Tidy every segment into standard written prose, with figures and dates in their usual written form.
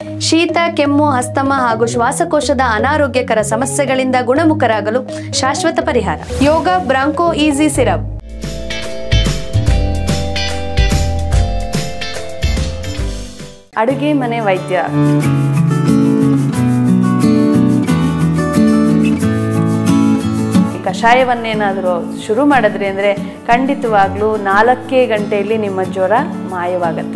ಶೀತ, ಕೆಮ್ಮು, ಅಸ್ತಮ ಹಾಗೂ ಶ್ವಾಸಕೋಶದ ಅನಾರೋಗ್ಯಕರ ಸಮಸ್ಯೆಗಳಿಂದ ಗುಣಮುಖರಾಗಲು ಶಾಶ್ವತ ಪರಿಹಾರ. ಯೋಗ ಬ್ರಾಂಕೋ ಈಸಿ ಸಿರಪ್. ಅಡುಗೆ ಮನೆ ವೈದ್ಯ. ಕಷಾಯವನ್ನೇನಾದರೂ ಶುರು ಮಾಡಿದ್ರಿ ಅಂದರೆ ಖಂಡಿತವಾಗ್ಲೂ 4 ಗಂಟೆಯಲ್ಲಿ ನಿಮ್ಮ ಜ್ವರ ಮಾಯವಾಗತ್ತೆ.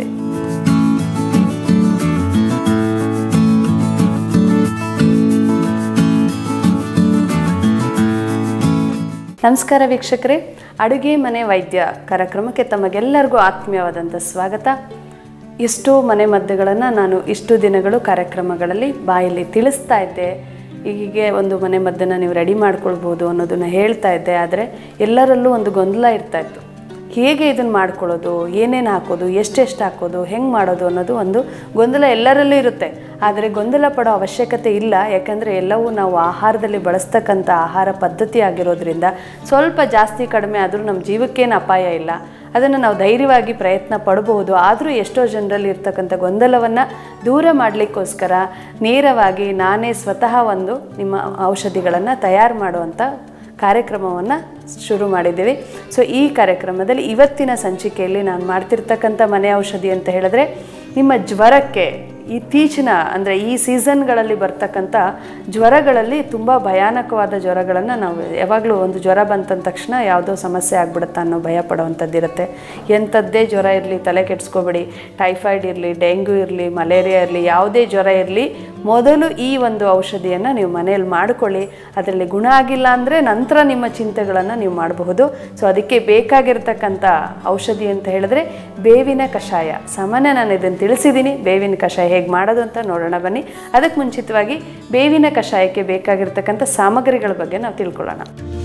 ನಮಸ್ಕಾರ ವೀಕ್ಷಕರೇ, ಅಡುಗೆ ಮನೆ ವೈದ್ಯ ಕಾರ್ಯಕ್ರಮಕ್ಕೆ ತಮಗೆಲ್ಲರಿಗೂ ಆತ್ಮೀಯವಾದಂಥ ಸ್ವಾಗತ. ಎಷ್ಟೋ ಮನೆ ಮದ್ದುಗಳನ್ನು ನಾನು ಇಷ್ಟು ದಿನಗಳು ಕಾರ್ಯಕ್ರಮಗಳಲ್ಲಿ ಬಾಯಲ್ಲಿ ತಿಳಿಸ್ತಾ ಇದ್ದೆ. ಹೀಗೆ ಒಂದು ಮನೆ ಮದ್ದನ್ನು ನೀವು ರೆಡಿ ಮಾಡ್ಕೊಳ್ಬೋದು ಅನ್ನೋದನ್ನು ಹೇಳ್ತಾ ಇದ್ದೆ. ಆದರೆ ಎಲ್ಲರಲ್ಲೂ ಒಂದು ಗೊಂದಲ ಇರ್ತಾಯಿತ್ತು. ಹೇಗೆ ಇದನ್ನು ಮಾಡ್ಕೊಳ್ಳೋದು, ಏನೇನು ಹಾಕೋದು, ಎಷ್ಟೆಷ್ಟು ಹಾಕೋದು, ಹೆಂಗೆ ಮಾಡೋದು ಅನ್ನೋದು ಒಂದು ಗೊಂದಲ ಎಲ್ಲರಲ್ಲೂ ಇರುತ್ತೆ. ಆದರೆ ಗೊಂದಲ ಪಡೋ ಅವಶ್ಯಕತೆ ಇಲ್ಲ. ಯಾಕಂದರೆ ಎಲ್ಲವೂ ನಾವು ಆಹಾರದಲ್ಲಿ ಬಳಸ್ತಕ್ಕಂಥ ಆಹಾರ ಪದ್ಧತಿ ಆಗಿರೋದ್ರಿಂದ ಸ್ವಲ್ಪ ಜಾಸ್ತಿ ಕಡಿಮೆ ಆದರೂ ನಮ್ಮ ಜೀವಕ್ಕೇನು ಅಪಾಯ ಇಲ್ಲ. ಅದನ್ನು ನಾವು ಧೈರ್ಯವಾಗಿ ಪ್ರಯತ್ನ ಪಡಬಹುದು. ಆದರೂ ಎಷ್ಟೋ ಜನರಲ್ಲಿ ಇರ್ತಕ್ಕಂಥ ಗೊಂದಲವನ್ನು ದೂರ ಮಾಡಲಿಕ್ಕೋಸ್ಕರ ನೇರವಾಗಿ ನಾನೇ ಸ್ವತಃ ಒಂದು ನಿಮ್ಮ ಔಷಧಿಗಳನ್ನು ತಯಾರು ಮಾಡುವಂಥ ಕಾರ್ಯಕ್ರಮವನ್ನು ಶುರು ಮಾಡಿದ್ದೀವಿ. ಸೊ ಈ ಕಾರ್ಯಕ್ರಮದಲ್ಲಿ ಇವತ್ತಿನ ಸಂಚಿಕೆಯಲ್ಲಿ ನಾನು ಮಾಡ್ತಿರ್ತಕ್ಕಂಥ ಮನೆ ಔಷಧಿ ಅಂತ ಹೇಳಿದ್ರೆ, ನಿಮ್ಮ ಜ್ವರಕ್ಕೆ ಇತ್ತೀಚಿನ ಅಂದರೆ ಈ ಸೀಸನ್ಗಳಲ್ಲಿ ಬರ್ತಕ್ಕಂಥ ಜ್ವರಗಳಲ್ಲಿ ತುಂಬ ಭಯಾನಕವಾದ ಜ್ವರಗಳನ್ನು ನಾವು ಯಾವಾಗಲೂ ಒಂದು ಜ್ವರ ಬಂತಂದ ತಕ್ಷಣ ಯಾವುದೋ ಸಮಸ್ಯೆ ಆಗ್ಬಿಡುತ್ತಾ ಅನ್ನೋ ಭಯ ಪಡೋವಂಥದ್ದಿರುತ್ತೆ. ಎಂಥದ್ದೇ ಜ್ವರ ಇರಲಿ ತಲೆ ಕೆಡಿಸ್ಕೋಬೇಡಿ. ಟೈಫಾಯ್ಡ್ ಇರಲಿ, ಡೆಂಗ್ಯೂ ಇರಲಿ, ಮಲೇರಿಯಾ ಇರಲಿ, ಯಾವುದೇ ಜ್ವರ ಇರಲಿ, ಮೊದಲು ಈ ಒಂದು ಔಷಧಿಯನ್ನು ನೀವು ಮನೆಯಲ್ಲಿ ಮಾಡಿಕೊಳ್ಳಿ. ಅದರಲ್ಲಿ ಗುಣ ಆಗಿಲ್ಲ ಅಂದರೆ ನಂತರ ನಿಮ್ಮ ಚಿಂತೆಗಳನ್ನು ನೀವು ಮಾಡಬಹುದು. ಸೊ ಅದಕ್ಕೆ ಬೇಕಾಗಿರ್ತಕ್ಕಂಥ ಔಷಧಿ ಅಂತ ಹೇಳಿದ್ರೆ ಬೇವಿನ ಕಷಾಯ. ಸಾಮಾನ್ಯ ನಾನು ಇದನ್ನು ತಿಳಿಸಿದ್ದೀನಿ. ಬೇವಿನ ಕಷಾಯ ಹೇಗೆ ಮಾಡೋದು ಅಂತ ನೋಡೋಣ ಬನ್ನಿ. ಅದಕ್ಕೆ ಮುಂಚಿತವಾಗಿ ಬೇವಿನ ಕಷಾಯಕ್ಕೆ ಬೇಕಾಗಿರ್ತಕ್ಕಂಥ ಸಾಮಗ್ರಿಗಳ ಬಗ್ಗೆ ನಾವು ತಿಳ್ಕೊಳ್ಳೋಣ.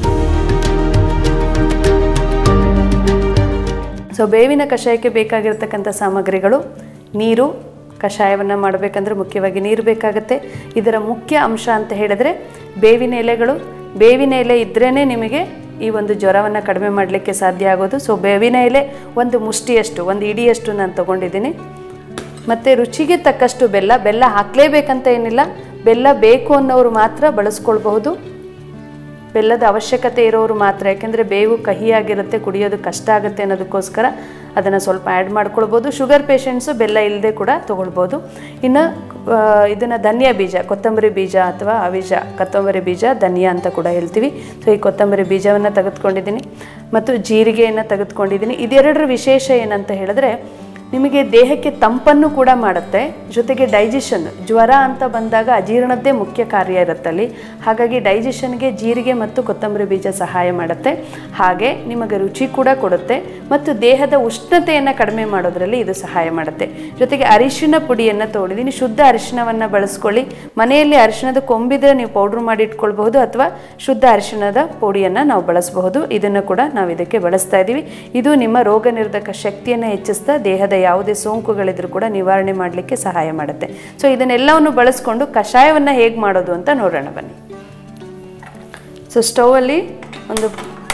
ಸೊ ಬೇವಿನ ಕಷಾಯಕ್ಕೆ ಬೇಕಾಗಿರ್ತಕ್ಕಂಥ ಸಾಮಗ್ರಿಗಳು: ನೀರು. ಕಷಾಯವನ್ನು ಮಾಡಬೇಕಂದ್ರೆ ಮುಖ್ಯವಾಗಿ ನೀರು ಬೇಕಾಗುತ್ತೆ. ಇದರ ಮುಖ್ಯ ಅಂಶ ಅಂತ ಹೇಳಿದ್ರೆ ಬೇವಿನ ಎಲೆಗಳು. ಬೇವಿನ ಎಲೆ ಇದ್ರೇ ನಿಮಗೆ ಈ ಒಂದು ಜ್ವರವನ್ನು ಕಡಿಮೆ ಮಾಡಲಿಕ್ಕೆ ಸಾಧ್ಯ ಆಗೋದು. ಸೊ ಬೇವಿನ ಎಲೆ ಒಂದು ಮುಷ್ಟಿಯಷ್ಟು, ಒಂದು ಇಡಿಯಷ್ಟು ನಾನು ತೊಗೊಂಡಿದ್ದೀನಿ. ಮತ್ತು ರುಚಿಗೆ ತಕ್ಕಷ್ಟು ಬೆಲ್ಲ. ಬೆಲ್ಲ ಹಾಕಲೇಬೇಕಂತ ಏನಿಲ್ಲ, ಬೆಲ್ಲ ಬೇಕು ಅನ್ನೋರು ಮಾತ್ರ ಬಳಸ್ಕೊಳ್ಬಹುದು. ಬೆಲ್ಲದ ಅವಶ್ಯಕತೆ ಇರೋರು ಮಾತ್ರ. ಯಾಕೆಂದರೆ ಬೇವು ಕಹಿಯಾಗಿರುತ್ತೆ, ಕುಡಿಯೋದು ಕಷ್ಟ ಆಗುತ್ತೆ ಅನ್ನೋದಕ್ಕೋಸ್ಕರ ಅದನ್ನು ಸ್ವಲ್ಪ ಆ್ಯಡ್ ಮಾಡ್ಕೊಳ್ಬೋದು. ಶುಗರ್ ಪೇಷಂಟ್ಸು ಬೆಲ್ಲ ಇಲ್ಲದೆ ಕೂಡ ತೊಗೊಳ್ಬೋದು. ಇನ್ನು ಇದನ್ನು ಧನಿಯಾ ಬೀಜ, ಕೊತ್ತಂಬರಿ ಬೀಜ ಅಥವಾ ಅವಿಜ, ಕೊತ್ತಂಬರಿ ಬೀಜ, ಧನಿಯಾ ಅಂತ ಕೂಡ ಹೇಳ್ತೀವಿ. ಸೊ ಈ ಕೊತ್ತಂಬರಿ ಬೀಜವನ್ನು ತೆಗೆದುಕೊಂಡಿದ್ದೀನಿ ಮತ್ತು ಜೀರಿಗೆಯನ್ನು ತೆಗೆದುಕೊಂಡಿದ್ದೀನಿ. ಇದೆರಡರ ವಿಶೇಷ ಏನಂತ ಹೇಳಿದ್ರೆ, ನಿಮಗೆ ದೇಹಕ್ಕೆ ತಂಪನ್ನು ಕೂಡ ಮಾಡುತ್ತೆ, ಜೊತೆಗೆ ಡೈಜೆಷನ್. ಜ್ವರ ಅಂತ ಬಂದಾಗ ಅಜೀರ್ಣದ್ದೇ ಮುಖ್ಯ ಕಾರ್ಯ ಇರುತ್ತಲ್ಲಿ. ಹಾಗಾಗಿ ಡೈಜೆಷನ್ಗೆ ಜೀರಿಗೆ ಮತ್ತು ಕೊತ್ತಂಬರಿ ಬೀಜ ಸಹಾಯ ಮಾಡುತ್ತೆ. ಹಾಗೆ ನಿಮಗೆ ರುಚಿ ಕೂಡ ಕೊಡುತ್ತೆ ಮತ್ತು ದೇಹದ ಉಷ್ಣತೆಯನ್ನು ಕಡಿಮೆ ಮಾಡೋದ್ರಲ್ಲಿ ಇದು ಸಹಾಯ ಮಾಡುತ್ತೆ. ಜೊತೆಗೆ ಅರಿಶಿನ ಪುಡಿಯನ್ನು ತೊಗೊಂಡಿದ್ದೀನಿ. ಶುದ್ಧ ಅರಿಶಿನವನ್ನು ಬಳಸ್ಕೊಳ್ಳಿ. ಮನೆಯಲ್ಲಿ ಅರಿಶಿಣದ ಕೊಂಬಿದ್ರೆ ನೀವು ಪೌಡ್ರ್ ಮಾಡಿ ಇಟ್ಕೊಳ್ಬಹುದು, ಅಥವಾ ಶುದ್ಧ ಅರಿಶಿಣದ ಪುಡಿಯನ್ನು ನಾವು ಬಳಸಬಹುದು. ಇದನ್ನು ಕೂಡ ನಾವು ಇದಕ್ಕೆ ಬಳಸ್ತಾ ಇದ್ದೀವಿ. ಇದು ನಿಮ್ಮ ರೋಗ ನಿರೋಧಕ ಶಕ್ತಿಯನ್ನು ಹೆಚ್ಚಿಸ್ತಾ ದೇಹದ ಯಾವುದೇ ಸೋಂಕುಗಳಿದ್ರೂ ಕೂಡ ನಿವಾರಣೆ ಮಾಡಲಿಕ್ಕೆ ಸಹಾಯ ಮಾಡುತ್ತೆ. ಸೊ ಇದನ್ನೆಲ್ಲವನ್ನು ಬಳಸ್ಕೊಂಡು ಕಷಾಯವನ್ನು ಹೇಗೆ ಮಾಡೋದು ಅಂತ ನೋಡೋಣ ಬನ್ನಿ. ಸೊ ಸ್ಟೌವಲ್ಲಿ ಒಂದು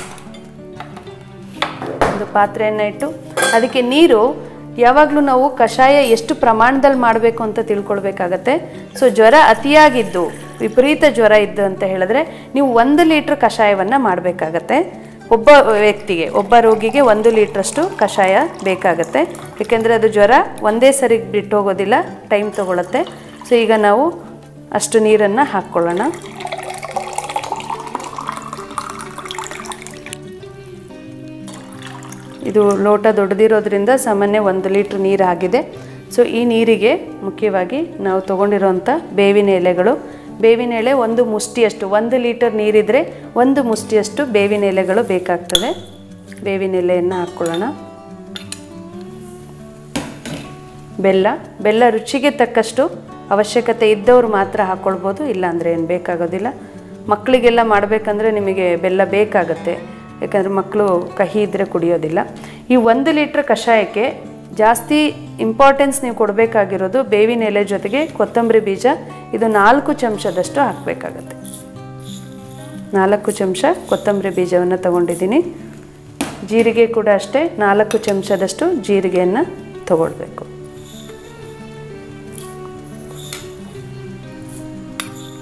ಪಾತ್ರೆಯನ್ನು ಇಟ್ಟು ಅದಕ್ಕೆ ನೀರು. ಯಾವಾಗಲೂ ನಾವು ಕಷಾಯ ಎಷ್ಟು ಪ್ರಮಾಣದಲ್ಲಿ ಮಾಡಬೇಕು ಅಂತ ತಿಳ್ಕೊಳ್ಬೇಕಾಗತ್ತೆ. ಸೊ ಜ್ವರ ಅತಿಯಾಗಿದ್ದು, ವಿಪರೀತ ಜ್ವರ ಇದ್ದು ಅಂತ ಹೇಳಿದ್ರೆ ನೀವು 1 ಲೀಟ್ರ್ ಕಷಾಯವನ್ನು ಮಾಡಬೇಕಾಗತ್ತೆ. ಒಬ್ಬ ವ್ಯಕ್ತಿಗೆ, ಒಬ್ಬ ರೋಗಿಗೆ 1 ಲೀಟ್ರಷ್ಟು ಕಷಾಯ ಬೇಕಾಗುತ್ತೆ. ಏಕೆಂದರೆ ಅದು ಜ್ವರ ಒಂದೇ ಸರಿ ಬಿಟ್ಟು ಹೋಗೋದಿಲ್ಲ, ಟೈಮ್ ತೊಗೊಳುತ್ತೆ. ಸೊ ಈಗ ನಾವು ಅಷ್ಟು ನೀರನ್ನು ಹಾಕ್ಕೊಳ್ಳೋಣ. ಇದು ಲೋಟ ದೊಡ್ಡದಿರೋದ್ರಿಂದ ಸಾಮಾನ್ಯ 1 ಲೀಟ್ರ್ ನೀರು ಆಗಿದೆ. ಸೊ ಈ ನೀರಿಗೆ ಮುಖ್ಯವಾಗಿ ನಾವು ತೊಗೊಂಡಿರೋಂಥ ಬೇವಿನ ಎಲೆಗಳು. ಬೇವಿನ ಎಲೆ 1 ಮುಷ್ಟಿಯಷ್ಟು, 1 ಲೀಟರ್ ನೀರಿದ್ರೆ 1 ಮುಷ್ಟಿಯಷ್ಟು ಬೇವಿನ ಎಲೆಗಳು ಬೇಕಾಗ್ತದೆ. ಬೇವಿನ ಎಲೆಯನ್ನು ಹಾಕ್ಕೊಳ್ಳೋಣ. ಬೆಲ್ಲ ರುಚಿಗೆ ತಕ್ಕಷ್ಟು, ಅವಶ್ಯಕತೆ ಇದ್ದವರು ಮಾತ್ರ ಹಾಕ್ಕೊಳ್ಬೋದು, ಇಲ್ಲಾಂದರೆ ಏನು ಬೇಕಾಗೋದಿಲ್ಲ. ಮಕ್ಕಳಿಗೆಲ್ಲ ಮಾಡಬೇಕಂದ್ರೆ ನಿಮಗೆ ಬೆಲ್ಲ ಬೇಕಾಗುತ್ತೆ, ಯಾಕಂದರೆ ಮಕ್ಕಳು ಕಹಿ ಇದ್ದರೆ ಕುಡಿಯೋದಿಲ್ಲ. ಈ 1 ಲೀಟ್ರ್ ಕಷಾಯಕ್ಕೆ ಜಾಸ್ತಿ ಇಂಪಾರ್ಟೆನ್ಸ್ ನೀವು ಕೊಡಬೇಕಾಗಿರೋದು ಬೇವಿನ ಎಲೆ ಜೊತೆಗೆ ಕೊತ್ತಂಬರಿ ಬೀಜ. ಇದು 4 ಚಮಚದಷ್ಟು ಹಾಕಬೇಕಾಗತ್ತೆ. 4 ಚಮಚ ಕೊತ್ತಂಬರಿ ಬೀಜವನ್ನು ತಗೊಂಡಿದ್ದೀನಿ. ಜೀರಿಗೆ ಕೂಡ ಅಷ್ಟೇ, 4 ಚಮಚದಷ್ಟು ಜೀರಿಗೆಯನ್ನು ತಗೊಳ್ಬೇಕು.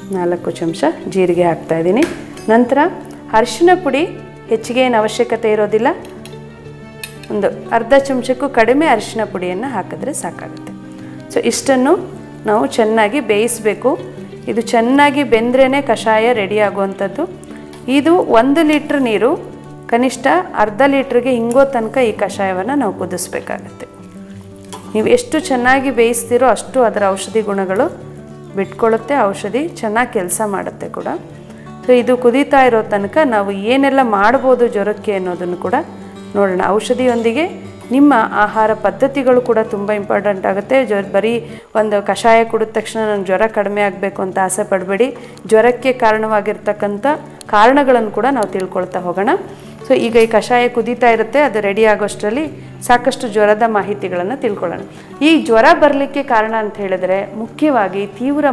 4 ಚಮಚ ಜೀರಿಗೆ ಹಾಕ್ತಾಯಿದ್ದೀನಿ. ನಂತರ ಅರಿಶಿನ ಪುಡಿ ಹೆಚ್ಚಿಗೆ ಏನು ಅವಶ್ಯಕತೆ ಇರೋದಿಲ್ಲ, ಒಂದು ಅರ್ಧ ಚಮಚಕ್ಕೂ ಕಡಿಮೆ ಅರಿಶಿನ ಪುಡಿಯನ್ನು ಹಾಕಿದ್ರೆ ಸಾಕಾಗುತ್ತೆ. ಸೊ ಇಷ್ಟನ್ನು ನಾವು ಚೆನ್ನಾಗಿ ಬೇಯಿಸಬೇಕು. ಇದು ಚೆನ್ನಾಗಿ ಬೆಂದ್ರೇ ಕಷಾಯ ರೆಡಿ ಆಗುವಂಥದ್ದು. ಇದು 1 ಲೀಟ್ರ್ ನೀರು ಕನಿಷ್ಠ ಅರ್ಧ ಲೀಟ್ರಿಗೆ ಹಿಂಗೋ ತನಕ ಈ ಕಷಾಯವನ್ನು ನಾವು ಕುದಿಸ್ಬೇಕಾಗತ್ತೆ. ನೀವು ಎಷ್ಟು ಚೆನ್ನಾಗಿ ಬೇಯಿಸ್ತೀರೋ ಅಷ್ಟು ಅದರ ಔಷಧಿ ಗುಣಗಳು ಬಿಟ್ಕೊಳ್ಳುತ್ತೆ, ಔಷಧಿ ಚೆನ್ನಾಗಿ ಕೆಲಸ ಮಾಡುತ್ತೆ ಕೂಡ. ಸೊ ಇದು ಕುದೀತಾ ಇರೋ ತನಕ ನಾವು ಏನೆಲ್ಲ ಮಾಡ್ಬೋದು ಜ್ವರಕ್ಕೆ ಅನ್ನೋದನ್ನು ಕೂಡ ನೋಡೋಣ. ಔಷಧಿಯೊಂದಿಗೆ ನಿಮ್ಮ ಆಹಾರ ಪದ್ಧತಿಗಳು ಕೂಡ ತುಂಬ ಇಂಪಾರ್ಟೆಂಟ್ ಆಗುತ್ತೆ. ಬರೀ ಒಂದು ಕಷಾಯ ಕುಡಿದ ತಕ್ಷಣ ನನಗೆ ಜ್ವರ ಕಡಿಮೆ ಆಗಬೇಕು ಅಂತ ಆಸೆ ಪಡಬೇಡಿ. ಜ್ವರಕ್ಕೆ ಕಾರಣವಾಗಿರ್ತಕ್ಕಂಥ ಕಾರಣಗಳನ್ನು ಕೂಡ ನಾವು ತಿಳ್ಕೊಳ್ತಾ ಹೋಗೋಣ. ಸೊ ಈಗ ಈ ಕಷಾಯ ಕುದೀತಾ ಇರುತ್ತೆ, ಅದು ರೆಡಿ ಆಗೋಷ್ಟರಲ್ಲಿ ಸಾಕಷ್ಟು ಜ್ವರದ ಮಾಹಿತಿಗಳನ್ನು ತಿಳ್ಕೊಳ್ಳೋಣ. ಈ ಜ್ವರ ಬರಲಿಕ್ಕೆ ಕಾರಣ ಅಂತ ಹೇಳಿದ್ರೆ ಮುಖ್ಯವಾಗಿ ತೀವ್ರ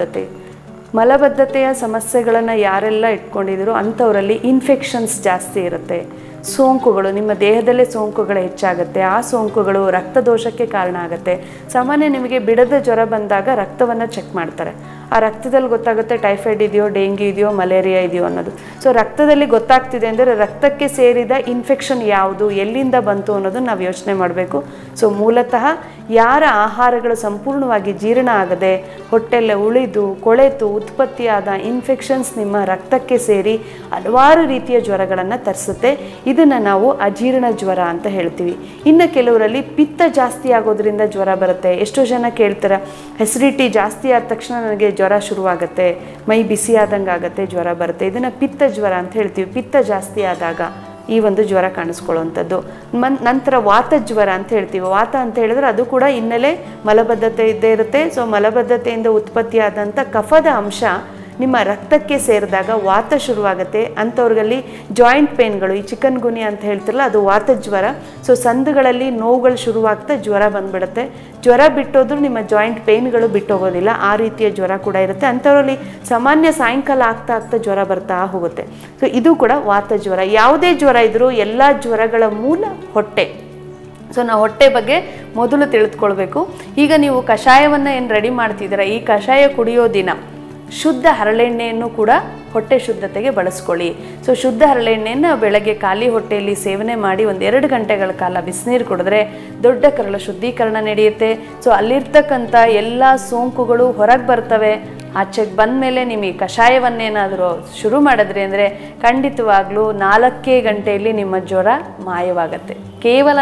ಮಲಬದ್ಧತೆಯ ಸಮಸ್ಯೆಗಳನ್ನು ಯಾರೆಲ್ಲ ಇಟ್ಕೊಂಡಿದ್ದೀರೋ ಅಂಥವರಲ್ಲಿ ಇನ್ಫೆಕ್ಷನ್ಸ್ ಜಾಸ್ತಿ ಇರುತ್ತೆ. ಸೋಂಕುಗಳು, ನಿಮ್ಮ ದೇಹದಲ್ಲೇ ಸೋಂಕುಗಳು ಹೆಚ್ಚಾಗುತ್ತೆ. ಆ ಸೋಂಕುಗಳು ರಕ್ತದೋಷಕ್ಕೆ ಕಾರಣ ಆಗುತ್ತೆ. ಸಾಮಾನ್ಯ ನಿಮಗೆ ಬಿಡದ ಜ್ವರ ಬಂದಾಗ ರಕ್ತವನ್ನು ಚೆಕ್ ಮಾಡ್ತಾರೆ. ಆ ರಕ್ತದಲ್ಲಿ ಗೊತ್ತಾಗುತ್ತೆ ಟೈಫಾಯ್ಡ್ ಇದೆಯೋ, ಡೆಂಗ್ಯೂ ಇದೆಯೋ, ಮಲೇರಿಯಾ ಇದೆಯೋ ಅನ್ನೋದು. ಸೊ ರಕ್ತದಲ್ಲಿ ಗೊತ್ತಾಗ್ತಿದೆ ಅಂದರೆ ರಕ್ತಕ್ಕೆ ಸೇರಿದ ಇನ್ಫೆಕ್ಷನ್ ಯಾವುದು, ಎಲ್ಲಿಂದ ಬಂತು ಅನ್ನೋದು ನಾವು ಯೋಚನೆ ಮಾಡಬೇಕು. ಸೊ ಮೂಲತಃ ಯಾರ ಆಹಾರಗಳು ಸಂಪೂರ್ಣವಾಗಿ ಜೀರ್ಣ ಆಗದೆ ಹೊಟ್ಟೆಲ್ಲ ಉಳಿದು ಕೊಳೆತು ಉತ್ಪತ್ತಿಯಾದ ಇನ್ಫೆಕ್ಷನ್ಸ್ ನಿಮ್ಮ ರಕ್ತಕ್ಕೆ ಸೇರಿ ಹಲವಾರು ರೀತಿಯ ಜ್ವರಗಳನ್ನು ತರಿಸುತ್ತೆ. ಇದನ್ನು ನಾವು ಅಜೀರ್ಣ ಜ್ವರ ಅಂತ ಹೇಳ್ತೀವಿ. ಇನ್ನು ಕೆಲವರಲ್ಲಿ ಪಿತ್ತ ಜಾಸ್ತಿ ಆಗೋದ್ರಿಂದ ಜ್ವರ ಬರುತ್ತೆ. ಎಷ್ಟೋ ಜನ ಕೇಳ್ತಾರೆ, ಅಸಿಡಿಟಿ ಜಾಸ್ತಿ ಆದ ತಕ್ಷಣ ನನಗೆ ಜ್ವರ ಶುರುವಾಗುತ್ತೆ, ಮೈ ಬಿಸಿ ಆದಂಗೆ ಆಗುತ್ತೆ, ಜ್ವರ ಬರುತ್ತೆ. ಇದನ್ನು ಪಿತ್ತ ಜ್ವರ ಅಂತ ಹೇಳ್ತೀವಿ. ಪಿತ್ತ ಜಾಸ್ತಿ ಆದಾಗ ಈ ಒಂದು ಜ್ವರ ಕಾಣಿಸ್ಕೊಳ್ಳುವಂಥದ್ದು. ನಂತರ ವಾತ ಜ್ವರ ಅಂತ ಹೇಳ್ತೀವಿ. ವಾತ ಅಂತ ಹೇಳಿದ್ರೆ ಅದು ಕೂಡ ಹಿನ್ನೆಲೆ ಮಲಬದ್ಧತೆ ಇದ್ದೇ ಇರುತ್ತೆ. ಸೊ ಮಲಬದ್ಧತೆಯಿಂದ ಉತ್ಪತ್ತಿಯಾದಂಥ ಕಫದ ಅಂಶ ನಿಮ್ಮ ರಕ್ತಕ್ಕೆ ಸೇರಿದಾಗ ವಾತ ಶುರುವಾಗುತ್ತೆ. ಅಂಥವ್ರಲ್ಲಿ ಜಾಯಿಂಟ್ ಪೇನ್ಗಳು, ಈ ಚಿಕನ್ ಗುನಿ ಅಂತ ಹೇಳ್ತಿರಲ್ಲ, ಅದು ವಾತ ಜ್ವರ. ಸೊ ಸಂದುಗಳಲ್ಲಿ ನೋವುಗಳು ಶುರುವಾಗ್ತಾ ಜ್ವರ ಬಂದ್ಬಿಡುತ್ತೆ. ಜ್ವರ ಬಿಟ್ಟೋದ್ರೂ ನಿಮ್ಮ ಜಾಯಿಂಟ್ ಪೇನ್ಗಳು ಬಿಟ್ಟೋಗೋದಿಲ್ಲ, ಆ ರೀತಿಯ ಜ್ವರ ಕೂಡ ಇರುತ್ತೆ. ಅಂಥವ್ರಲ್ಲಿ ಸಾಮಾನ್ಯ ಸಾಯಂಕಾಲ ಆಗ್ತಾ ಜ್ವರ ಬರ್ತಾ ಹೋಗುತ್ತೆ. ಸೊ ಇದು ಕೂಡ ವಾತ ಜ್ವರ. ಯಾವುದೇ ಜ್ವರ ಇದ್ರೂ ಎಲ್ಲ ಜ್ವರಗಳ ಮೂಲ ಹೊಟ್ಟೆ. ಸೊ ನಾವು ಹೊಟ್ಟೆ ಬಗ್ಗೆ ಮೊದಲು ತಿಳಿದುಕೊಳ್ಬೇಕು. ಈಗ ನೀವು ಕಷಾಯವನ್ನು ಏನು ರೆಡಿ ಮಾಡ್ತಿದ್ದೀರಾ, ಈ ಕಷಾಯ ಕುಡಿಯೋ ದಿನ ಶುದ್ಧ ಹರಳೆಣ್ಣೆಯನ್ನು ಕೂಡ ಹೊಟ್ಟೆ ಶುದ್ಧತೆಗೆ ಬಳಸ್ಕೊಳ್ಳಿ. ಸೊ ಶುದ್ಧ ಹರಳೆಣ್ಣೆಯನ್ನು ಬೆಳಗ್ಗೆ ಖಾಲಿ ಹೊಟ್ಟೆಯಲ್ಲಿ ಸೇವನೆ ಮಾಡಿ 1-2 ಗಂಟೆಗಳ ಕಾಲ ಬಿಸಿನೀರು ಕುಡಿದ್ರೆ ದೊಡ್ಡ ಕರಳ ಶುದ್ಧೀಕರಣ ನಡೆಯುತ್ತೆ. ಸೊ ಅಲ್ಲಿರ್ತಕ್ಕಂಥ ಎಲ್ಲ ಸೋಂಕುಗಳು ಹೊರಗೆ ಬರ್ತವೆ. ಆಚೆಗೆ ಬಂದ ಮೇಲೆ ನಿಮಗೆ ಕಷಾಯವನ್ನೇನಾದರೂ ಶುರು ಮಾಡಿದ್ರಿ ಅಂದರೆ ಖಂಡಿತವಾಗ್ಲೂ 4 ಗಂಟೆಯಲ್ಲಿ ನಿಮ್ಮ ಜ್ವರ ಮಾಯವಾಗತ್ತೆ. ಕೇವಲ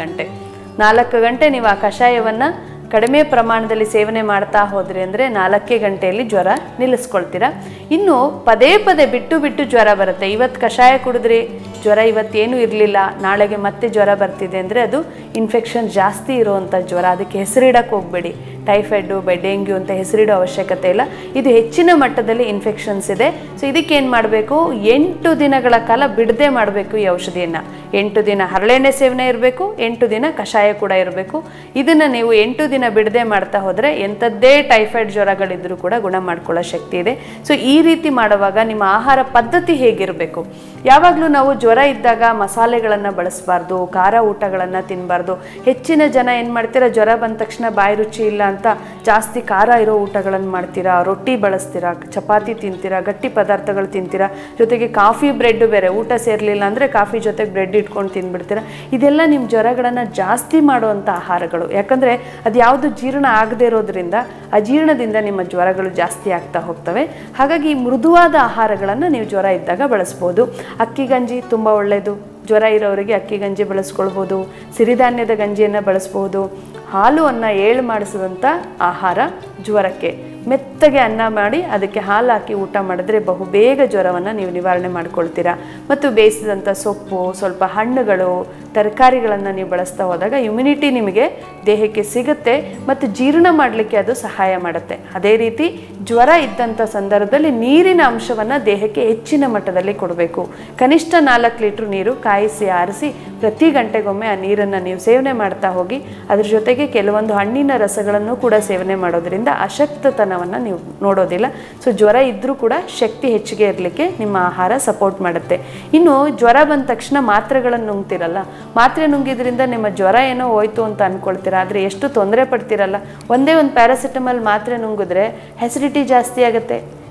4 ಗಂಟೆ ನೀವು ಆ ಕಷಾಯವನ್ನು ಕಡಿಮೆ ಪ್ರಮಾಣದಲ್ಲಿ ಸೇವನೆ ಮಾಡ್ತಾ ಹೋದ್ರಿ ಅಂದರೆ 4 ಗಂಟೆಯಲ್ಲಿ ಜ್ವರ ನಿಲ್ಲಿಸ್ಕೊಳ್ತೀರಾ. ಇನ್ನು ಪದೇ ಬಿಟ್ಟು ಜ್ವರ ಬರುತ್ತೆ. ಇವತ್ತು ಕಷಾಯ ಕುಡಿದ್ರಿ, ಜ್ವರ ಇವತ್ತೇನೂ ಇರಲಿಲ್ಲ, ನಾಳೆಗೆ ಮತ್ತೆ ಜ್ವರ ಬರ್ತಿದೆ ಅಂದರೆ ಅದು ಇನ್ಫೆಕ್ಷನ್ ಜಾಸ್ತಿ ಇರುವಂಥ ಜ್ವರ. ಅದಕ್ಕೆ ಹೆಸರಿಡಕ್ಕೆ ಹೋಗಬೇಡಿ. ಟೈಫಾಯ್ಡು ಡೆಂಗ್ಯೂ ಅಂತ ಹೆಸರಿಡೋ ಅವಶ್ಯಕತೆ ಇಲ್ಲ. ಇದು ಹೆಚ್ಚಿನ ಮಟ್ಟದಲ್ಲಿ ಇನ್ಫೆಕ್ಷನ್ಸ್ ಇದೆ. ಸೊ ಇದಕ್ಕೇನು ಮಾಡಬೇಕು, 8 ದಿನಗಳ ಕಾಲ ಬಿಡದೆ ಮಾಡಬೇಕು ಈ ಔಷಧಿಯನ್ನು. 8 ದಿನ ಹರಳೆಣ್ಣೆ ಸೇವನೆ ಇರಬೇಕು, 8 ದಿನ ಕಷಾಯ ಕೂಡ ಇರಬೇಕು. ಇದನ್ನು ನೀವು 8 ದಿನ ಬಿಡದೆ ಮಾಡ್ತಾ ಹೋದರೆ ಎಂಥದ್ದೇ ಟೈಫಾಯ್ಡ್ ಜ್ವರಗಳಿದ್ರೂ ಕೂಡ ಗುಣ ಮಾಡ್ಕೊಳ್ಳೋ ಶಕ್ತಿ ಇದೆ. ಸೊ ಈ ರೀತಿ ಮಾಡುವಾಗ ನಿಮ್ಮ ಆಹಾರ ಪದ್ಧತಿ ಹೇಗಿರಬೇಕು, ಯಾವಾಗಲೂ ನಾವು ಜ್ವರ ಇದ್ದಾಗ ಮಸಾಲೆಗಳನ್ನು ಬಳಸಬಾರ್ದು, ಖಾರ ಊಟಗಳನ್ನು ತಿನ್ನಬಾರ್ದು. ಹೆಚ್ಚಿನ ಜನ ಏನು ಮಾಡ್ತೀರಾ, ಜ್ವರ ಬಂದ ತಕ್ಷಣ ಬಾಯಿ ರುಚಿ ಇಲ್ಲ ಅಂತ ಜಾಸ್ತಿ ಖಾರ ಇರೋ ಊಟಗಳನ್ನು ಮಾಡ್ತೀರಾ, ರೊಟ್ಟಿ ಬಳಸ್ತೀರಾ, ಚಪಾತಿ ತಿಂತೀರಾ, ಗಟ್ಟಿ ಪದಾರ್ಥಗಳು ತಿಂತೀರಾ, ಜೊತೆಗೆ ಕಾಫಿ ಬ್ರೆಡ್ ಬೇರೆ. ಊಟ ಸೇರಲಿಲ್ಲ ಅಂದರೆ ಕಾಫಿ ಜೊತೆಗೆ ಬ್ರೆಡ್ ಇಟ್ಕೊಂಡು ತಿಂದ್ಬಿಡ್ತೀರಾ. ಇದೆಲ್ಲ ನಿಮ್ಮ ಜ್ವರಗಳನ್ನು ಜಾಸ್ತಿ ಮಾಡುವಂಥ ಆಹಾರಗಳು. ಯಾಕಂದರೆ ಅದು ಯಾವುದು ಜೀರ್ಣ ಆಗದೆ ಇರೋದ್ರಿಂದ ಅಜೀರ್ಣದಿಂದ ನಿಮ್ಮ ಜ್ವರಗಳು ಜಾಸ್ತಿ ಆಗ್ತಾ ಹೋಗ್ತವೆ. ಹಾಗಾಗಿ ಮೃದುವಾದ ಆಹಾರಗಳನ್ನು ನೀವು ಜ್ವರ ಇದ್ದಾಗ ಬಳಸ್ಬೋದು. ಅಕ್ಕಿ ಗಂಜಿ ತುಂಬ ಒಳ್ಳೆಯದು. ಜ್ವರ ಇರೋರಿಗೆ ಅಕ್ಕಿ ಗಂಜಿ ಬಳಸ್ಕೊಳ್ಬೋದು. ಸಿರಿಧಾನ್ಯದ ಗಂಜಿಯನ್ನು ಬಳಸ್ಬೋದು. ಹಾಲು ಅನ್ನ ಏಳು ಮಾಡಿಸಿದಂಥ ಆಹಾರ ಜ್ವರಕ್ಕೆ. ಮೆತ್ತಗೆ ಅನ್ನ ಮಾಡಿ ಅದಕ್ಕೆ ಹಾಲು ಹಾಕಿ ಊಟ ಮಾಡಿದ್ರೆ ಬಹುಬೇಗ ಜ್ವರವನ್ನು ನೀವು ನಿವಾರಣೆ ಮಾಡ್ಕೊಳ್ತೀರಾ. ಮತ್ತು ಬೇಯಿಸಿದಂಥ ಸೊಪ್ಪು, ಸ್ವಲ್ಪ ಹಣ್ಣುಗಳು, ತರಕಾರಿಗಳನ್ನು ನೀವು ಬಳಸ್ತಾ ಹೋದಾಗ ಇಮ್ಯುನಿಟಿ ನಿಮಗೆ ದೇಹಕ್ಕೆ ಸಿಗುತ್ತೆ ಮತ್ತು ಜೀರ್ಣ ಮಾಡಲಿಕ್ಕೆ ಅದು ಸಹಾಯ ಮಾಡುತ್ತೆ. ಅದೇ ರೀತಿ ಜ್ವರ ಇದ್ದಂಥ ಸಂದರ್ಭದಲ್ಲಿ ನೀರಿನ ಅಂಶವನ್ನು ದೇಹಕ್ಕೆ ಹೆಚ್ಚಿನ ಮಟ್ಟದಲ್ಲಿ ಕೊಡಬೇಕು. ಕನಿಷ್ಠ 4 ಲೀಟ್ರ್ ನೀರು ಕಾಯಿಸಿ ಆರಿಸಿ ಪ್ರತಿ ಗಂಟೆಗೊಮ್ಮೆ ಆ ನೀರನ್ನು ನೀವು ಸೇವನೆ ಮಾಡ್ತಾ ಹೋಗಿ. ಅದ್ರ ಜೊತೆಗೆ ಕೆಲವೊಂದು ಹಣ್ಣಿನ ರಸಗಳನ್ನು ಕೂಡ ಸೇವನೆ ಮಾಡೋದ್ರಿಂದ ಅಶಕ್ತತನವನ್ನು ನೀವು ನೋಡೋದಿಲ್ಲ. ಸೊ ಜ್ವರ ಇದ್ದರೂ ಕೂಡ ಶಕ್ತಿ ಹೆಚ್ಚಿಗೆ ಇರಲಿಕ್ಕೆ ನಿಮ್ಮ ಆಹಾರ ಸಪೋರ್ಟ್ ಮಾಡುತ್ತೆ. ಇನ್ನು ಜ್ವರ ಬಂದ ತಕ್ಷಣ ಮಾತ್ರೆಗಳನ್ನು ನುಂಗ್ತಿರಲ್ಲ, ಮಾತ್ರೆ ನುಂಗಿದ್ರಿಂದ ನಿಮ್ಮ ಜ್ವರ ಏನೋ ಹೋಯ್ತು ಅಂತ ಅಂದ್ಕೊಳ್ತೀರಾ. ಆದರೆ ಎಷ್ಟು ತೊಂದರೆ ಪಡ್ತಿರಲ್ಲ. ಒಂದೇ ಒಂದು ಪ್ಯಾರಾಸಿಟಮಾಲ್ ಮಾತ್ರೆ ನುಂಗಿದ್ರೆ ಅಸಿಡಿಟಿ ಜಾಸ್ತಿ ಆಗುತ್ತೆ,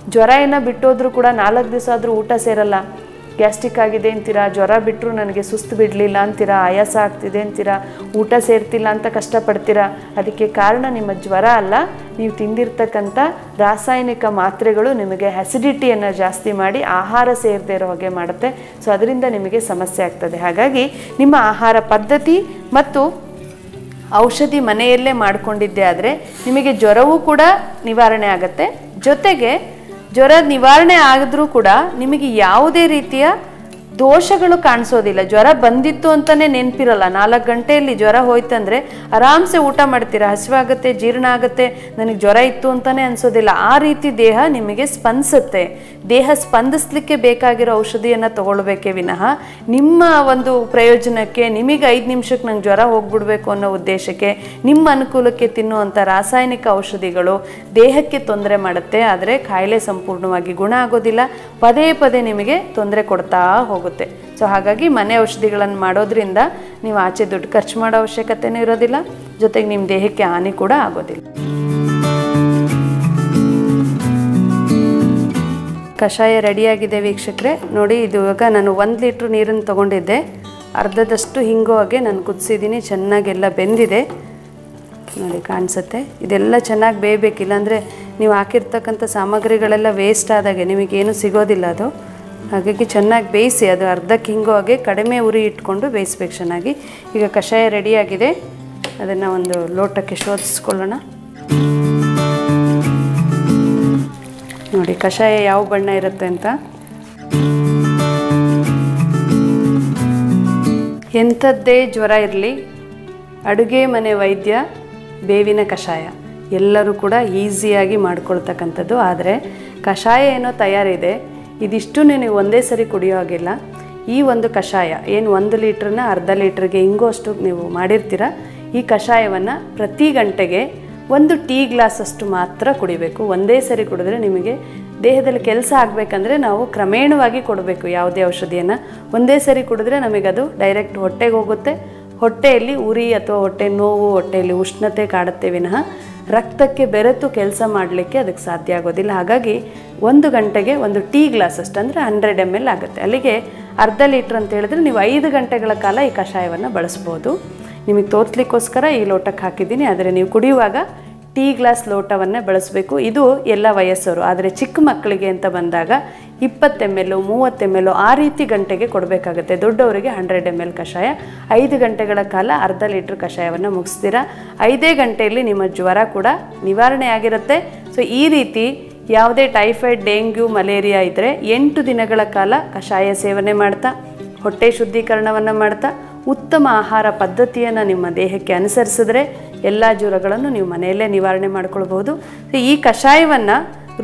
ಜ್ವರ ಏನೋ ಬಿಟ್ಟೋದ್ರೂ ಕೂಡ 4 ದಿವಸ ಆದರೂ ಊಟ ಸೇರಲ್ಲ, ಗ್ಯಾಸ್ಟ್ರಿಕ್ ಆಗಿದೆ ಅಂತೀರಾ, ಜ್ವರ ಬಿಟ್ಟರು ನನಗೆ ಸುಸ್ತು ಬಿಡಲಿಲ್ಲ ಅಂತೀರಾ, ಆಯಾಸ ಆಗ್ತಿದೆ ಅಂತೀರಾ, ಊಟ ಸೇರ್ತಿಲ್ಲ ಅಂತ ಕಷ್ಟಪಡ್ತೀರಾ. ಅದಕ್ಕೆ ಕಾರಣ ನಿಮ್ಮ ಜ್ವರ ಅಲ್ಲ, ನೀವು ತಿಂದಿರ್ತಕ್ಕಂಥ ರಾಸಾಯನಿಕ ಮಾತ್ರೆಗಳು ನಿಮಗೆ ಅಸಿಡಿಟಿಯನ್ನು ಜಾಸ್ತಿ ಮಾಡಿ ಆಹಾರ ಸೇರದೇ ಇರೋ ಹಾಗೆ ಮಾಡುತ್ತೆ. ಸೊ ಅದರಿಂದ ನಿಮಗೆ ಸಮಸ್ಯೆ ಆಗ್ತದೆ. ಹಾಗಾಗಿ ನಿಮ್ಮ ಆಹಾರ ಪದ್ಧತಿ ಮತ್ತು ಔಷಧಿ ಮನೆಯಲ್ಲೇ ಮಾಡಿಕೊಂಡಿದ್ದೆ ಆದರೆ ನಿಮಗೆ ಜ್ವರವೂ ಕೂಡ ನಿವಾರಣೆ ಆಗುತ್ತೆ. ಜೊತೆಗೆ ಜ್ವರ ನಿವಾರಣೆ ಆಗಿದ್ರೂ ಕೂಡ ನಿಮಗೆ ಯಾವುದೇ ರೀತಿಯ ದೋಷಗಳು ಕಾಣಿಸೋದಿಲ್ಲ. ಜ್ವರ ಬಂದಿತ್ತು ಅಂತಲೇ ನೆನಪಿರಲ್ಲ. 4 ಗಂಟೆಯಲ್ಲಿ ಜ್ವರ ಹೋಯ್ತಂದರೆ ಆರಾಮ್ಸೆ ಊಟ ಮಾಡ್ತೀರಾ, ಹಸಿವಾಗುತ್ತೆ, ಜೀರ್ಣ ಆಗುತ್ತೆ, ನನಗೆ ಜ್ವರ ಇತ್ತು ಅಂತಲೇ ಅನಿಸೋದಿಲ್ಲ. ಆ ರೀತಿ ದೇಹ ನಿಮಗೆ ಸ್ಪಂದಿಸುತ್ತೆ. ದೇಹ ಸ್ಪಂದಿಸ್ಲಿಕ್ಕೆ ಬೇಕಾಗಿರೋ ಔಷಧಿಯನ್ನು ತಗೊಳ್ಬೇಕೇ ವಿನಃ ನಿಮ್ಮ ಒಂದು ಪ್ರಯೋಜನಕ್ಕೆ, ನಿಮಗೆ 5 ನಿಮಿಷಕ್ಕೆ ನಂಗೆ ಜ್ವರ ಹೋಗ್ಬಿಡ್ಬೇಕು ಅನ್ನೋ ಉದ್ದೇಶಕ್ಕೆ, ನಿಮ್ಮ ಅನುಕೂಲಕ್ಕೆ ತಿನ್ನುವಂಥ ರಾಸಾಯನಿಕ ಔಷಧಿಗಳು ದೇಹಕ್ಕೆ ತೊಂದರೆ ಮಾಡುತ್ತೆ. ಆದರೆ ಕಾಯಿಲೆ ಸಂಪೂರ್ಣವಾಗಿ ಗುಣ ಆಗೋದಿಲ್ಲ, ಪದೇ ಪದೇ ನಿಮಗೆ ತೊಂದರೆ ಕೊಡ್ತಾ ಹೋಗುತ್ತೆ. ಸೊ ಹಾಗಾಗಿ ಮನೆ ಔಷಧಿಗಳನ್ನು ಮಾಡೋದ್ರಿಂದ ನೀವು ಆಚೆ ದುಡ್ಡು ಖರ್ಚು ಮಾಡೋ ಅವಶ್ಯಕತೆನೂ ಇರೋದಿಲ್ಲ, ಜೊತೆಗೆ ನಿಮ್ಮ ದೇಹಕ್ಕೆ ಹಾನಿ ಕೂಡ ಆಗೋದಿಲ್ಲ. ಕಷಾಯ ರೆಡಿಯಾಗಿದೆ ವೀಕ್ಷಕರೇ. ನೋಡಿ, ಇದು ಇವಾಗ ನಾನು 1 ಲೀಟ್ರ್ ನೀರನ್ನು ತೊಗೊಂಡಿದ್ದೆ, ಅರ್ಧದಷ್ಟು ಹಿಂಗೋ ಹಾಗೆ ನಾನು ಕುದಿಸಿದ್ದೀನಿ. ಚೆನ್ನಾಗೆಲ್ಲ ಬೆಂದಿದೆ ನೋಡಿ, ಕಾಣಿಸುತ್ತೆ. ಇದೆಲ್ಲ ಚೆನ್ನಾಗಿ ಬೇಯಬೇಕಿಲ್ಲ ಅಂದರೆ ನೀವು ಹಾಕಿರ್ತಕ್ಕಂಥ ಸಾಮಗ್ರಿಗಳೆಲ್ಲ ವೇಸ್ಟ್ ಆದಾಗೆ ನಿಮಗೇನು ಸಿಗೋದಿಲ್ಲ ಅದು. ಹಾಗಾಗಿ ಚೆನ್ನಾಗಿ ಬೇಯಿಸಿ, ಅದು ಅರ್ಧಕ್ಕೆ ಹಿಂಗೋ ಹಾಗೆ ಕಡಿಮೆ ಉರಿ ಇಟ್ಕೊಂಡು ಬೇಯಿಸ್ಬೇಕು ಚೆನ್ನಾಗಿ. ಈಗ ಕಷಾಯ ರೆಡಿಯಾಗಿದೆ, ಅದನ್ನು ಒಂದು ಲೋಟಕ್ಕೆ ಶೋಧಿಸ್ಕೊಳ್ಳೋಣ. ನೋಡಿ ಕಷಾಯ ಯಾವ ಬಣ್ಣ ಇರುತ್ತೆ ಅಂತ. ಎಂಥದ್ದೇ ಜ್ವರ ಇರಲಿ, ಅಡುಗೆ ಮನೆ ವೈದ್ಯ ಬೇವಿನ ಕಷಾಯ ಎಲ್ಲರೂ ಕೂಡ ಈಸಿಯಾಗಿ ಮಾಡ್ಕೊಳ್ತಕ್ಕಂಥದ್ದು. ಆದರೆ ಕಷಾಯ ಏನೋ ತಯಾರಿದೆ, ಇದಿಷ್ಟು ನೀವು ಒಂದೇ ಸರಿ ಕುಡಿಯೋ ಹಾಗಿಲ್ಲ. ಈ ಒಂದು ಕಷಾಯ ಏನು 1 ಲೀಟ್ರನ್ನ ಅರ್ಧ ಲೀಟ್ರಿಗೆ ಹಿಂಗೋ ಅಷ್ಟು ನೀವು ಮಾಡಿರ್ತೀರ, ಈ ಕಷಾಯವನ್ನು ಪ್ರತಿ ಗಂಟೆಗೆ 1 ಟೀ ಗ್ಲಾಸಷ್ಟು ಮಾತ್ರ ಕುಡಿಬೇಕು. ಒಂದೇ ಸರಿ ಕುಡಿದ್ರೆ ನಿಮಗೆ ದೇಹದಲ್ಲಿ ಕೆಲಸ ಆಗಬೇಕಂದ್ರೆ ನಾವು ಕ್ರಮೇಣವಾಗಿ ಕೊಡಬೇಕು ಯಾವುದೇ ಔಷಧಿಯನ್ನು. ಒಂದೇ ಸರಿ ಕುಡಿದ್ರೆ ನಮಗದು ಡೈರೆಕ್ಟ್ ಹೊಟ್ಟೆಗೆ ಹೋಗುತ್ತೆ. ಹೊಟ್ಟೆಯಲ್ಲಿ ಉರಿ ಅಥವಾ ಹೊಟ್ಟೆ ನೋವು, ಹೊಟ್ಟೆಯಲ್ಲಿ ಉಷ್ಣತೆ ಕಾಡುತ್ತೆ ವಿನಃ ರಕ್ತಕ್ಕೆ ಬೆರೆತು ಕೆಲಸ ಮಾಡಲಿಕ್ಕೆ ಅದಕ್ಕೆ ಸಾಧ್ಯ ಆಗೋದಿಲ್ಲ. ಹಾಗಾಗಿ 1 ಗಂಟೆಗೆ 1 ಟೀ ಗ್ಲಾಸ್ ಅಷ್ಟು ಅಂದರೆ 100 ml ಆಗುತ್ತೆ. ಅಲ್ಲಿಗೆ ಅರ್ಧ ಲೀಟ್ರ್ ಅಂತ ಹೇಳಿದ್ರೆ ನೀವು 5 ಗಂಟೆಗಳ ಕಾಲ ಈ ಕಷಾಯವನ್ನು ಬಳಸ್ಬೋದು. ನಿಮಗೆ ತೋರಿಸ್ಲಿಕ್ಕೋಸ್ಕರ ಈ ಲೋಟಕ್ಕೆ ಹಾಕಿದ್ದೀನಿ, ಆದರೆ ನೀವು ಕುಡಿಯುವಾಗ ಟೀ ಗ್ಲಾಸ್ ಲೋಟವನ್ನೇ ಬಳಸಬೇಕು. ಇದು ಎಲ್ಲ ವಯಸ್ಸವರು. ಆದರೆ ಚಿಕ್ಕ ಮಕ್ಕಳಿಗೆ ಅಂತ ಬಂದಾಗ 20 ml 30 ml ಆ ರೀತಿ ಗಂಟೆಗೆ ಕೊಡಬೇಕಾಗುತ್ತೆ. ದೊಡ್ಡವರಿಗೆ 100 ml ಕಷಾಯ. 5 ಗಂಟೆಗಳ ಕಾಲ ಅರ್ಧ ಲೀಟ್ರ್ ಕಷಾಯವನ್ನು ಮುಗಿಸ್ತೀರಾ. 5 ಗಂಟೆಯಲ್ಲಿ ನಿಮ್ಮ ಜ್ವರ ಕೂಡ ನಿವಾರಣೆ ಆಗಿರುತ್ತೆ. ಸೊ ಈ ರೀತಿ ಯಾವುದೇ ಟೈಫಾಯ್ಡ್, ಡೆಂಗ್ಯೂ, ಮಲೇರಿಯಾ ಇದ್ದರೆ 8 ದಿನಗಳ ಕಾಲ ಕಷಾಯ ಸೇವನೆ ಮಾಡ್ತಾ, ಹೊಟ್ಟೆ ಶುದ್ಧೀಕರಣವನ್ನು ಮಾಡ್ತಾ, ಉತ್ತಮ ಆಹಾರ ಪದ್ಧತಿಯನ್ನು ನಿಮ್ಮ ದೇಹಕ್ಕೆ ಅನುಸರಿಸಿದ್ರೆ ಎಲ್ಲ ಜ್ವರಗಳನ್ನು ನೀವು ಮನೆಯಲ್ಲೇ ನಿವಾರಣೆ ಮಾಡ್ಕೊಳ್ಬೋದು. ಈ ಕಷಾಯವನ್ನು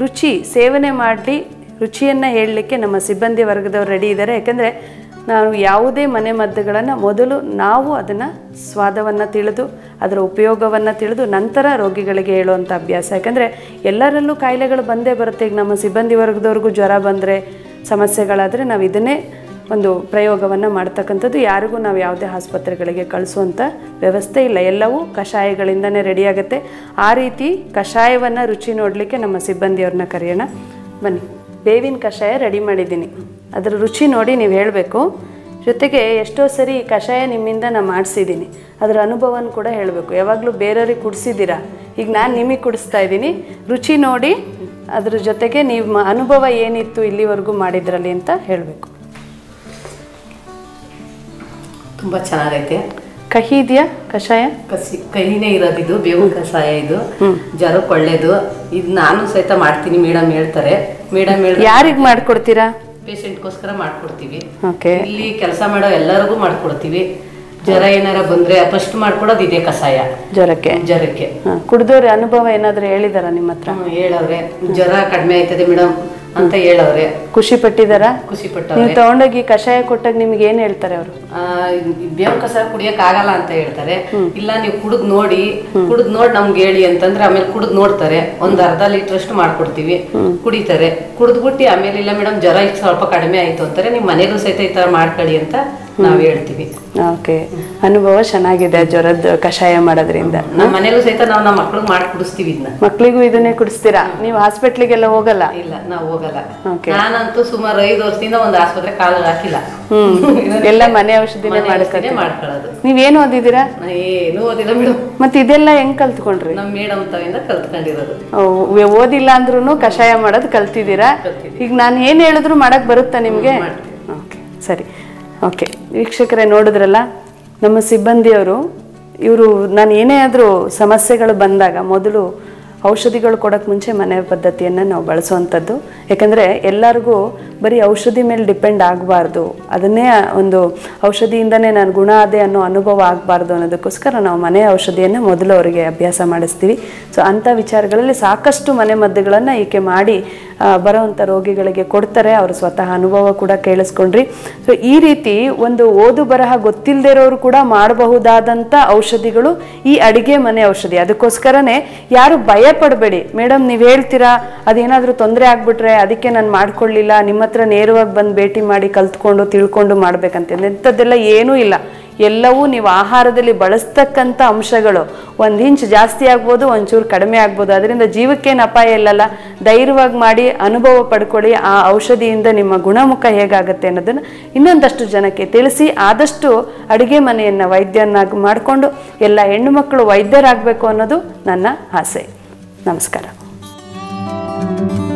ಸೇವನೆ ಮಾಡಿ ರುಚಿಯನ್ನು ಹೇಳಲಿಕ್ಕೆ ನಮ್ಮ ಸಿಬ್ಬಂದಿ ವರ್ಗದವರು ರೆಡಿ ಇದ್ದಾರೆ. ಯಾಕೆಂದರೆ ನಾವು ಯಾವುದೇ ಮನೆ ಮದ್ದುಗಳನ್ನು ಮೊದಲು ನಾವು ಅದನ್ನು ಸ್ವಾದವನ್ನು ತಿಳಿದು ಅದರ ಉಪಯೋಗವನ್ನು ತಿಳಿದು ನಂತರ ರೋಗಿಗಳಿಗೆ ಹೇಳುವಂಥ ಅಭ್ಯಾಸ. ಯಾಕಂದರೆ ಎಲ್ಲರಲ್ಲೂ ಕಾಯಿಲೆಗಳು ಬಂದೇ ಬರುತ್ತೆ. ಈಗ ನಮ್ಮ ಸಿಬ್ಬಂದಿ ವರ್ಗದವ್ರಿಗೂ ಜ್ವರ ಬಂದರೆ, ಸಮಸ್ಯೆಗಳಾದರೆ ನಾವು ಇದನ್ನೇ ಒಂದು ಪ್ರಯೋಗವನ್ನು ಮಾಡ್ತಕ್ಕಂಥದ್ದು. ಯಾರಿಗೂ ನಾವು ಯಾವುದೇ ಆಸ್ಪತ್ರೆಗಳಿಗೆ ಕಳಿಸುವಂಥ ವ್ಯವಸ್ಥೆ ಇಲ್ಲ, ಎಲ್ಲವೂ ಕಷಾಯಗಳಿಂದನೇ ರೆಡಿಯಾಗುತ್ತೆ. ಆ ರೀತಿ ಕಷಾಯವನ್ನು ರುಚಿ ನೋಡಲಿಕ್ಕೆ ನಮ್ಮ ಸಿಬ್ಬಂದಿಯವ್ರನ್ನ ಕರೆಯೋಣ ಬನ್ನಿ. ಬೇವಿನ ಕಷಾಯ ರೆಡಿ ಮಾಡಿದ್ದೀನಿ, ಅದರ ರುಚಿ ನೋಡಿ ನೀವು ಹೇಳಬೇಕು. ಜೊತೆಗೆ ಎಷ್ಟೋ ಸರಿ ಈ ಕಷಾಯ ನಿಮ್ಮಿಂದ ನಾನು ಮಾಡಿಸಿದ್ದೀನಿ, ಅದರ ಅನುಭವನ ಕೂಡ ಹೇಳಬೇಕು. ಯಾವಾಗಲೂ ಬೇರೆಯವ್ರಿಗೆ ಕುಡಿಸಿದ್ದೀರಾ, ಈಗ ನಾನು ನಿಮಗೆ ಕುಡಿಸ್ತಾ ಇದ್ದೀನಿ. ರುಚಿ ನೋಡಿ ಅದ್ರ ಜೊತೆಗೆ ನಿಮ್ಮ ಅನುಭವ ಏನಿತ್ತು ಇಲ್ಲಿವರೆಗೂ ಮಾಡಿದ್ರಲ್ಲಿ ಅಂತ ಹೇಳಬೇಕು. ತುಂಬ ಚೆನ್ನಾಗೈತೆ. ಕಹಿ ಇದೆಯಾ ಕಷಾಯ? ಕಹಿನೇ ಇರೋದಿದು ಬೇವಿನ ಕಷಾಯ. ಇದು ಜ್ವರಕ್ಕೆ ಒಳ್ಳೇದು. ಇದು ನಾನು ಸಹಿತ ಮಾಡ್ತೀನಿ, ಮೇಡಮ್ ಹೇಳ್ತಾರೆ. ಮೇಡಮ್ ಯಾರಿಗೆ ಮಾಡ್ಕೊಡ್ತೀರಾ? ಪೇಷಂಟ್ಗೋಸ್ಕರ ಮಾಡ್ಕೊಡ್ತೀವಿ. ಇಲ್ಲಿ ಕೆಲಸ ಮಾಡೋ ಎಲ್ಲರಿಗೂ ಮಾಡ್ಕೊಡ್ತೀವಿ. ಜ್ವರ ಏನಾರ ಬಂದ್ರೆ ಫಸ್ಟ್ ಮಾಡ್ಕೊಡೋದು ಇದೆ ಕಷಾಯ. ಜ್ವರಕ್ಕೆ ಕುಡ್ದವ್ರ ಅನುಭವ ಏನಾದ್ರು ಹೇಳಿದಾರ ನಿಮ್ಮ ಹತ್ರ? ಹೇಳವ್ರೆ, ಜ್ವರ ಕಡಿಮೆ ಆಯ್ತದೆ ಮೇಡಮ್ ಅಂತ ಹೇಳವ್ರೆ. ಖುಷಿ ಪಟ್ಟಿದಾರ? ಖುಷಿ ಪಟ್ಟ. ನೀವು ತಗೊಂಡೋಗಿ ಕಷಾಯ ಕೊಟ್ಟಾಗ ನಿಮ್ಗೆ ಏನ್ ಹೇಳ್ತಾರೆ ಅವರು? ಬೇವಿನ ಕಷಾಯ ಕುಡಿಯಕ್ ಆಗಲ್ಲ ಅಂತ ಹೇಳ್ತಾರೆ. ಇಲ್ಲ ನೀವು ಕುಡಿದ್ ನೋಡಿ ನಮ್ಗೆ ಹೇಳಿ ಅಂತಂದ್ರೆ ಆಮೇಲೆ ಕುಡಿದ್ ನೋಡ್ತಾರೆ. ಒಂದ್ ಅರ್ಧ ಲೀಟರ್ ಅಷ್ಟು ಮಾಡ್ಕೊಡ್ತೀವಿ, ಕುಡಿತಾರೆ. ಕುಡಿದ್ಬಿಟ್ಟು ಆಮೇಲೆ ಇಲ್ಲ ಮೇಡಮ್ ಜ್ವರ ಸ್ವಲ್ಪ ಕಡಿಮೆ ಆಯ್ತು ಅಂತಾರೆ, ನಿಮ್ ಮನೆಗೂ ಸಹಿತ ಈ ತರ ಮಾಡ್ಕೊಳ್ಳಿ ಅಂತ ನಾವ್ ಹೇಳ್ತೀವಿ. ಓಕೆ, ಅನುಭವ ಚೆನ್ನಾಗಿದೆ ಜ್ವರದ ಕಷಾಯ ಮಾಡೋದ್ರಿಂದ. ನಮ್ಮ ಮನೇಲೂ ಸಹಿತ ನಾವು ನಮ್ಮ ಮಕ್ಳಿಗೆ ಮಾಡಿ ಕುಡಿಸ್ತೀವಿ ಇದನ್ನ. ಮಕ್ಳಿಗೂ ಇದನ್ನೇ ಕುಡಿಸ್ತೀರಾ? ನೀವು ಹಾಸ್ಪಿಟ್ಲಿಗೆಲ್ಲ ಹೋಗಲ್ಲ? ಇಲ್ಲ, ನಾವು ಹೋಗಲ್ಲ. ನಾನಂತೂ ಸುಮಾರು 5 ವರ್ಷದಿಂದ ಒಂದು ಆಸ್ಪತ್ರೆ ಕಾಲು ಹಾಕಿಲ್ಲ. ಎಲ್ಲ ಮನೆ ಔಷಧಿನೇ ಮಾಡ್ಕೊಳ್ಳೋದು. ನೀವೇನು ಓದಿದ್ದೀರಾ? ಏನು ಓದಿಲ್ಲ ಮೇಡಮ್. ಮತ್ತೆ ಇದೆಲ್ಲ ಹೆಂಗ್ ಕಲ್ತ್ಕೊಂಡ್ರಿ? ನಮ್ ಮೇಡಮ್ ತವಿಂದ ಕಲ್ತ್ಕೊಂಡಿರೋದು. ಓದಿಲ್ಲ ಅಂದ್ರೂ ಕಷಾಯ ಮಾಡೋದು ಕಲ್ತಿದ್ದೀರಾ. ಈಗ ನಾನು ಏನ್ ಹೇಳಿದ್ರು ಮಾಡಕ್ ಬರುತ್ತಾ ನಿಮ್ಗೆ? ಓಕೆ, ಸರಿ. ಓಕೆ ವೀಕ್ಷಕರೇ, ನೋಡಿದ್ರಲ್ಲ ನಮ್ಮ ಸಿಬ್ಬಂದಿಯವರು. ಇವರು ನಾನು ಏನೇ ಆದರೂ ಸಮಸ್ಯೆಗಳು ಬಂದಾಗ ಮೊದಲು ಔಷಧಿಗಳು ಕೊಡೋಕ್ಕೆ ಮುಂಚೆ ಮನೆ ಪದ್ಧತಿಯನ್ನು ನಾವು ಬಳಸುವಂಥದ್ದು. ಯಾಕಂದರೆ ಎಲ್ಲರಿಗೂ ಬರೀ ಔಷಧಿ ಮೇಲೆ ಡಿಪೆಂಡ್ ಆಗಬಾರ್ದು, ಅದನ್ನೇ ಒಂದು ಔಷಧಿಯಿಂದನೇ ನಾನು ಗುಣ ಆದೆ ಅನ್ನೋ ಅನುಭವ ಆಗಬಾರ್ದು ಅನ್ನೋದಕ್ಕೋಸ್ಕರ ನಾವು ಮನೆ ಔಷಧಿಯನ್ನು ಮೊದಲು ಅವರಿಗೆ ಅಭ್ಯಾಸ ಮಾಡಿಸ್ತೀವಿ. ಸೊ ಅಂಥ ವಿಚಾರಗಳಲ್ಲಿ ಸಾಕಷ್ಟು ಮನೆ ಮದ್ದುಗಳನ್ನು ಈಕೆ ಮಾಡಿ ಬರೋವಂಥ ರೋಗಿಗಳಿಗೆ ಕೊಡ್ತಾರೆ. ಅವರು ಸ್ವತಃ ಅನುಭವ ಕೂಡ ಕೇಳಿಸ್ಕೊಂಡ್ರಿ. ಸೊ ಈ ರೀತಿ ಒಂದು ಓದು ಬರಹ ಗೊತ್ತಿಲ್ಲದೆ ಇರೋರು ಕೂಡ ಮಾಡಬಹುದಾದಂಥ ಔಷಧಿಗಳು ಈ ಅಡಿಗೆ ಮನೆ ಔಷಧಿ. ಅದಕ್ಕೋಸ್ಕರನೇ ಯಾರು ಭಯ ಪಡಬೇಡಿ. ಮೇಡಮ್ ನೀವು ಹೇಳ್ತೀರಾ ಅದೇನಾದರೂ ತೊಂದರೆ ಆಗ್ಬಿಟ್ರೆ ಅದಕ್ಕೆ ನಾನು ಮಾಡ್ಕೊಳ್ಳಿಲ್ಲ, ನಿಮ್ಮ ಹತ್ರ ನೇರವಾಗಿ ಬಂದು ಭೇಟಿ ಮಾಡಿ ಕಲ್ತ್ಕೊಂಡು ತಿಳ್ಕೊಂಡು ಮಾಡ್ಬೇಕಂತ ಎಂಥದ್ದೆಲ್ಲ ಏನೂ ಇಲ್ಲ. ಎಲ್ಲವೂ ನೀವು ಆಹಾರದಲ್ಲಿ ಬಳಸ್ತಕ್ಕಂಥ ಅಂಶಗಳು. 1 ಇಂಚ್ ಜಾಸ್ತಿ ಆಗ್ಬೋದು, ಒಂಚೂರು ಕಡಿಮೆ ಆಗ್ಬೋದು, ಅದರಿಂದ ಜೀವಕ್ಕೇನು ಅಪಾಯ ಇಲ್ಲಲ್ಲ. ಧೈರ್ಯವಾಗಿ ಮಾಡಿ ಅನುಭವ ಪಡ್ಕೊಳ್ಳಿ. ಆ ಔಷಧಿಯಿಂದ ನಿಮ್ಮ ಗುಣಮುಖ ಹೇಗಾಗುತ್ತೆ ಅನ್ನೋದನ್ನು ಇನ್ನೊಂದಷ್ಟು ಜನಕ್ಕೆ ತಿಳಿಸಿ ಆದಷ್ಟು ಅಡುಗೆ ಮನೆಯನ್ನು ವೈದ್ಯನ್ನಾಗಿ ಮಾಡಿಕೊಂಡು ಎಲ್ಲ ಹೆಣ್ಣು ಮಕ್ಕಳು ವೈದ್ಯರಾಗಬೇಕು ಅನ್ನೋದು ನನ್ನ ಆಸೆ. ನಮಸ್ಕಾರ.